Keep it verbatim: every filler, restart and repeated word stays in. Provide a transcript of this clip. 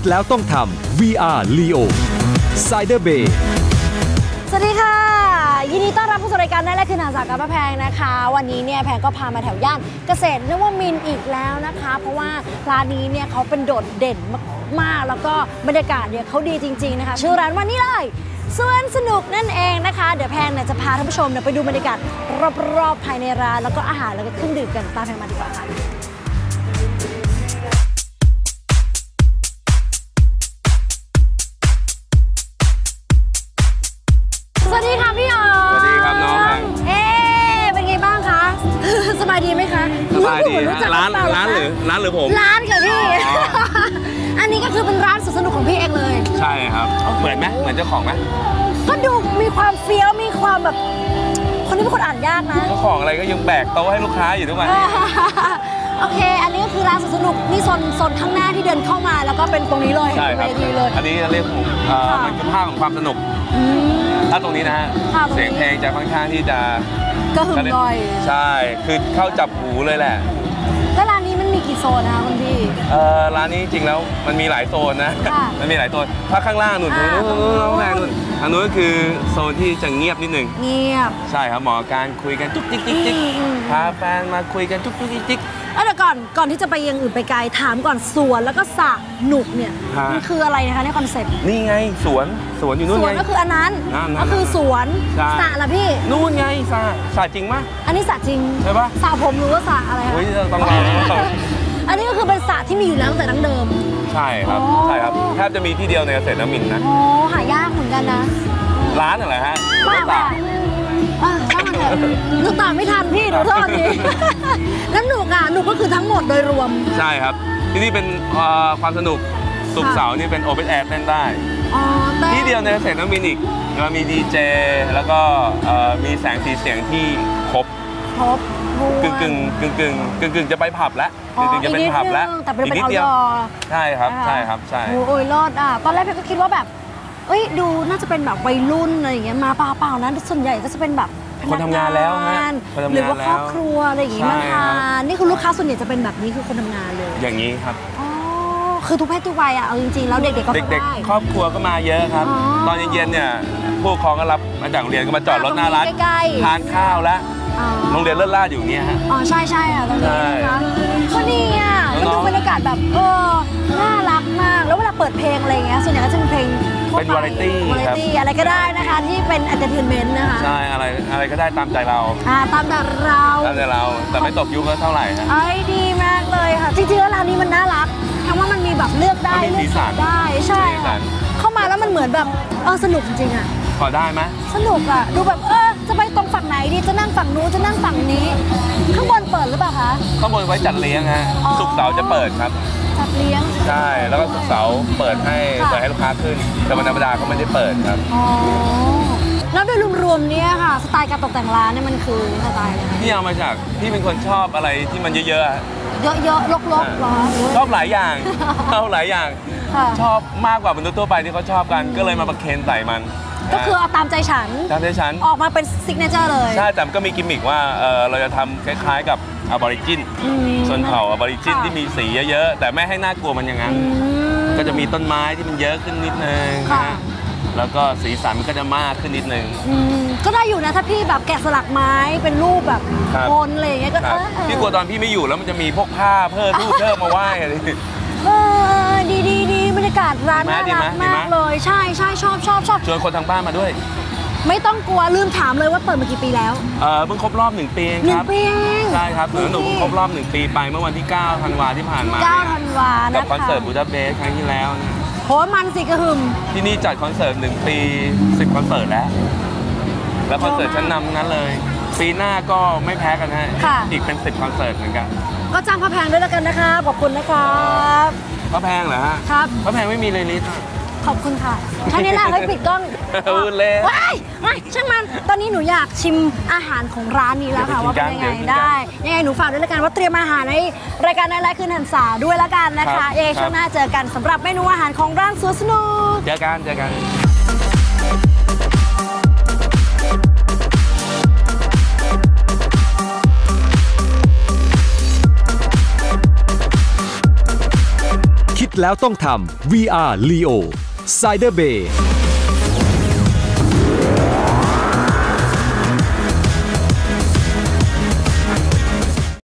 แล้วต้องทำ วี อาร์ Leo Cider Bay สวัสดีค่ะยินดีต้อนรับผู้สู่รายการนั่นแหละคือหาสาการพระแพงนะคะวันนี้เนี่ยแพงก็พามาแถวย่านเกษตรนวมินทร์อีกแล้วนะคะเพราะว่าร้านนี้เนี่ยเขาเป็นโดดเด่นมากๆแล้วก็บรรยากาศเนี่ยเขาดีจริงๆนะคะชื่อร้านว่านี่เลยสวนสนุกนั่นเองนะคะเดี๋ยวแพงเนี่ยจะพาท่านผู้ชมเนี่ยไปดูบรรยากาศรอบๆภายในร้านแล้วก็อาหารแล้วก็เครื่องดื่มกันตามแพงมาดีกว่าค่ะสวัสดีค่ะพี่อ๋อสวัสดีครับน้องเอ๊เป็นไงบ้างคะสบายดีไหมคะสบายดีร้านร้านหรือร้านหรือผมร้านค่ะพี่อันนี้ก็คือเป็นร้านสวนสนุกของพี่เองเลยใช่ครับเหมือนไหมเหมือนเจ้าของไหมก็ดูมีความเฟี้ยวมีความแบบคนนี้เป็นคนอ่านยากนะเจ้าของอะไรก็ยังแบกโต๊ะให้ลูกค้าอยู่ทุกวันโอเคอันนี้ก็คือร้านสวนสนุกนี่โซนโซนข้างหน้าที่เดินเข้ามาแล้วก็เป็นตรงนี้เลยใช่ครับเลยอันนี้เรียกมันคือภาพของความสนุกถ้าตรงนี้นะฮะเสียงเพลงจะค่อนข้างที่จะก็หึ่มหน่อยใช่คือเข้าจับหูเลยแหละแล้วร้านนี้มันมีกี่โซนนะคะคุณพี่เออร้านนี้จริงแล้วมันมีหลายโซนนะมันมีหลายโซนถ้าข้างล่างนู่นนู่นนู่นข้างล่างนู่นอันนู้นก็คือโซนที่จะเงียบนิดนึงเงียบใช่ครับหมอการคุยกันจุ๊กจิ๊กจิ๊กจิ๊กพาแฟนมาคุยกันจุ๊กจิ๊กจิ๊กจิ๊กเดี๋ยวก่อนก่อนที่จะไปยังอื่นไปไกลถามก่อนสวนแล้วก็สระหนุกเนี่ยมันคืออะไรนะคะในคอนเซ็ปต์นี่ไงสวนสวนอยู่นู่นไงสวนก็คืออันนั้นก็คือสวนสระละพี่นู่นไงสระสระจริงมั้ยอันนี้สระจริงใช่ปะสระผมหรือว่าสระอะไรคะเฮ้ยต้องลองอันนี้ก็คือเป็นสระที่มีอยู่แล้วตั้งแต่ดั้งเดิมใช่ครับใช่ครับแทบจะมีที่เดียวในเกษตรนวมินทร์นะโอ้หายากเหมือนกันนะร้านอะไรฮะป้าป้าอ่ะช่างมันเถอะหนูตอบไม่ทันพี่หนูโทษทีแล้วหนูอ่ะหนูก็คือทั้งหมดโดยรวมใช่ครับที่นี่เป็นความสนุกศุกร์เสาร์นี่เป็นโอเปนแอร์เต้นได้ที่เดียวในเกษตรนวมินทร์อีกเรามีดีเจแล้วก็มีแสงสีเสียงที่ครบครบกึ่งกึ่งกึ่งกึ่งกึ่งกึ่งจะไปผับแล้วกึ่งกึ่งจะเป็นผับแล้วแต่เป็นนิดเดียวใช่ครับใช่ครับใช่โอ้ยรอดอ่ะตอนแรกเพก็คิดว่าแบบเอ้ยดูน่าจะเป็นแบบวัยรุ่นอะไรอย่างเงี้ยมาเปล่าๆนั้นส่วนใหญ่ก็จะเป็นแบบคนทำงานแล้วฮะหรือว่าครอบครัวอะไรอย่างงี้มาทานนี่คือลูกค้าส่วนใหญ่จะเป็นแบบนี้คือคนทำงานเลยอย่างนี้ครับอ๋อคือทุกเพศทุกวัยอ่ะเอาจริงๆแล้วเด็กๆก็เด็กๆครอบครัวก็มาเยอะครับตอนเย็นๆเนี่ยผู้ปกครองก็รับมาจากโรงเรียนก็มาจอดรถหน้าร้านทานข้าวแล้วโรงเรียนเลิศล่าอยู่เนี่ยฮะอ๋อใช่ใช่อ่ะตรงนี้นะคะก็นี่อ่ะแล้วดูบรรยากาศแบบเออน่ารักมากแล้วเวลาเปิดเพลงอะไรเงี้ยส่วนใหญ่ก็จะเป็นเพลงเป็นวาไรตี้ครับอะไรก็ได้นะคะที่เป็นเอนเตอร์เทนเมนต์นะคะใช่อะไรอะไรก็ได้ตามใจเราอ่าตามใจเราตามใจเราแต่ไม่ตกยุคก็เท่าไหร่ฮะไอ้ดีมากเลยค่ะจริงๆแล้วร้านนี้มันน่ารักทั้งว่ามันมีแบบเลือกได้เลือกสีได้ใช่เข้ามาแล้วมันเหมือนแบบเออสนุกจริงๆอ่ะพอได้ไหมสนุกอ่ะดูแบบเออจะไปตรงฝั่งไหนดีจะนั่งฝั่งนู้นจะนั่งฝั่งนี้ข้างบนเปิดหรือเปล่าคะข้างบนไว้จัดเลี้ยงฮะศุกร์เสาร์จะเปิดครับจัดเลี้ยงใช่แล้วก็ศุกร์เสาร์เปิดให้เปิดให้ลูกค้าขึ้นแต่วันธรรมดาเขาไม่ได้เปิดครับอ๋อแล้วโดยรวมๆเนี่ยค่ะสไตล์การตกแต่งร้านเนี่ยมันคือสไตล์อะไรที่เอามาจากที่เป็นคนชอบอะไรที่มันเยอะๆเยอะๆลกๆหรอชอบหลายอย่างชอบหลายอย่างชอบมากกว่ามนุษย์ทั่วไปที่เขาชอบกันก็เลยมาประเคนใส่มันก็คือเอาตามใจฉันตามใจฉันออกมาเป็นซิกเนเจอร์เลยใช่แต่ก็มีกิมมิคว่าเราจะทำคล้ายๆกับอบอริจินชนเผ่าอบอริจินที่มีสีเยอะๆแต่ไม่ให้น่ากลัวมันอย่างนั้นก็จะมีต้นไม้ที่มันเยอะขึ้นนิดนึงแล้วก็สีสันก็จะมากขึ้นนิดนึงก็ได้อยู่นะถ้าพี่แบบแกะสลักไม้เป็นรูปแบบคนอะไรอย่างเงี้ยก็พี่กลัวตอนพี่ไม่อยู่แล้วมันจะมีพวกผ้าเพิ่มรูปเพิ่มมาไหว้อะไรเออดีดีดีบรรยากาศร้านน่ารักมากเลยใช่ใช่ชอบชอบชอบชวนคนทางบ้านมาด้วยไม่ต้องกลัวลืมถามเลยว่าเปิดมากี่ปีแล้วเออเพิ่งครบรอบหนึ่งปีครับหนึ่งปีใช่ครับหนูหนูเพิ่งครบรอบหนึ่งปีไปเมื่อวันที่เก้าธันวาที่ผ่านมาเก้าธันวากับคอนเสิร์ตบูดาเปสต์ครั้งที่แล้วนะโหมันสิกระหึ่มที่นี่จัดคอนเสิร์ตหนึ่งปีสิบคอนเสิร์ตแล้วแล้วคอนเสิร์ตชั้นนำนั้นเลยปีหน้าก็ไม่แพ้กันฮะอีกเป็นสิบคอนเสิร์ตเหมือนกันก็จ้างพระแพงด้วยแล้วกันนะคะขอบคุณนะครับพระแพงเหรอฮะครับพระแพงไม่มีเลยลิสต์ขอบคุณค่ะแค่นี้แหละให้ปิดกล้องพูดเล่นว้ายว้ายช่างมันตอนนี้หนูอยากชิมอาหารของร้านนี้แล้วค่ะว่าเป็นยังไงได้ยังไงหนูฝากด้วยแล้วกันว่าเตรียมอาหารในรายการในไลฟ์คืนหันษาด้วยแล้วกันนะคะเอช่วงหน้าเจอกันสำหรับเมนูอาหารของร้านสวนสนุกเจอกันเจอกันแล้วต้องทำ วี อาร์ Leo Cider Bay